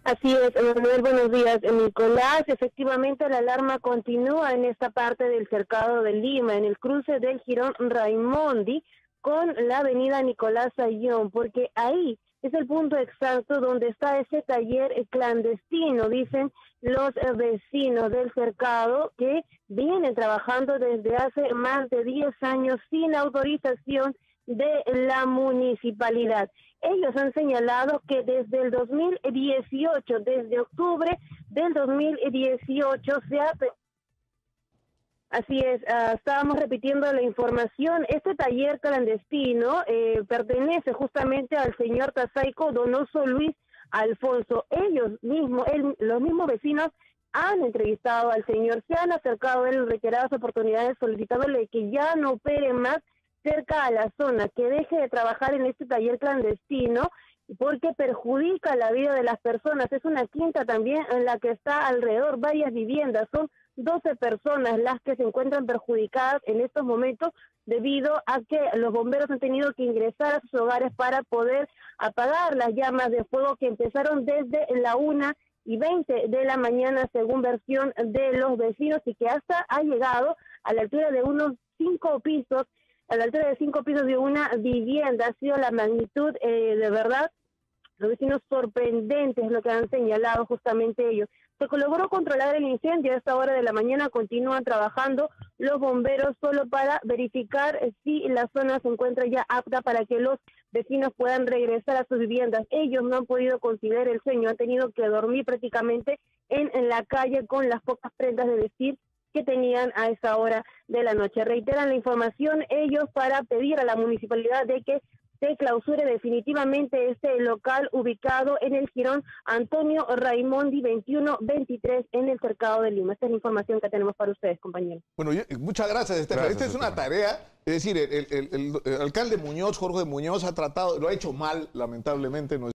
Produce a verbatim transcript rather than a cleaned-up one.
Así es, Manuel, buenos días. Nicolás, efectivamente la alarma continúa en esta parte del cercado de Lima, en el cruce del Jirón Raimondi con la avenida Nicolás Ayllón, porque ahí es el punto exacto donde está ese taller clandestino, dicen los vecinos del cercado que vienen trabajando desde hace más de diez años sin autorización de la municipalidad. Ellos han señalado que desde el dos mil dieciocho, desde octubre del dos mil dieciocho, se ha... Así es, uh, estábamos repitiendo la información. Este taller clandestino eh, pertenece justamente al señor Tasaico Donoso Luis Alfonso. Ellos mismos, él, los mismos vecinos han entrevistado al señor, se han acercado en reiteradas oportunidades solicitándole que ya no opere más cerca a la zona, que deje de trabajar en este taller clandestino porque perjudica la vida de las personas. Es una quinta también en la que está alrededor varias viviendas, son doce personas las que se encuentran perjudicadas en estos momentos debido a que los bomberos han tenido que ingresar a sus hogares para poder apagar las llamas de fuego que empezaron desde la una y veinte de la mañana según versión de los vecinos y que hasta ha llegado a la altura de unos cinco pisos a la altura de cinco pisos de una vivienda. Ha sido la magnitud, eh, de verdad, los vecinos sorprendentes lo que han señalado justamente ellos. Se logró controlar el incendio a esta hora de la mañana, continúan trabajando los bomberos solo para verificar si la zona se encuentra ya apta para que los vecinos puedan regresar a sus viviendas. Ellos no han podido conciliar el sueño, han tenido que dormir prácticamente en, en la calle con las pocas prendas de vestir que tenían a esa hora de la noche. Reiteran la información ellos para pedir a la municipalidad de que se clausure definitivamente este local ubicado en el Jirón Antonio Raimondi veintiuno veintitrés en el cercado de Lima. Esta es la información que tenemos para ustedes, compañeros. Bueno, yo, muchas gracias, Estefan. Esta es una tarea, es decir, el, el, el, el alcalde Muñoz, Jorge Muñoz, ha tratado, lo ha hecho mal, lamentablemente. No